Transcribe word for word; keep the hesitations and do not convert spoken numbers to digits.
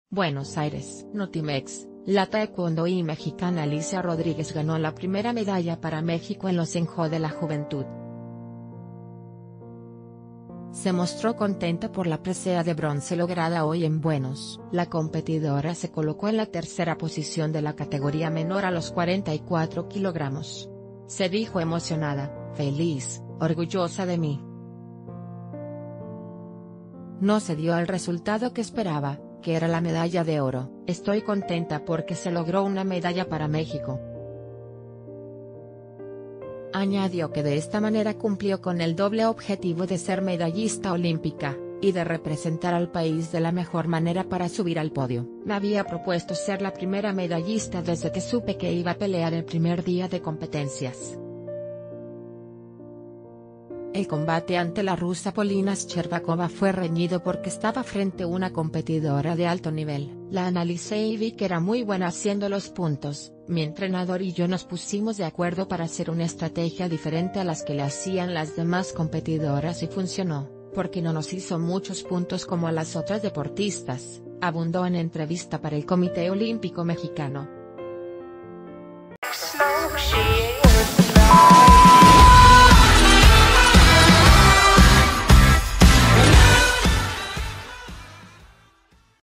Buenos Aires. Notimex, la taekwondoí mexicana Alicia Rodríguez ganó la primera medalla para México en los en Juegos de la Juventud. Se mostró contenta por la presea de bronce lograda hoy en Buenos. La competidora se colocó en la tercera posición de la categoría menor a los cuarenta y cuatro kilogramos. Se dijo emocionada, feliz, orgullosa de mí. No se dio el resultado que esperaba, que era la medalla de oro. Estoy contenta porque se logró una medalla para México. Añadió que de esta manera cumplió con el doble objetivo de ser medallista olímpica, y de representar al país de la mejor manera para subir al podio. Me había propuesto ser la primera medallista desde que supe que iba a pelear el primer día de competencias. El combate ante la rusa Polina Shcherbakova fue reñido porque estaba frente a una competidora de alto nivel. La analicé y vi que era muy buena haciendo los puntos. Mi entrenador y yo nos pusimos de acuerdo para hacer una estrategia diferente a las que le hacían las demás competidoras y funcionó, porque no nos hizo muchos puntos como a las otras deportistas, abundó en entrevista para el Comité Olímpico Mexicano.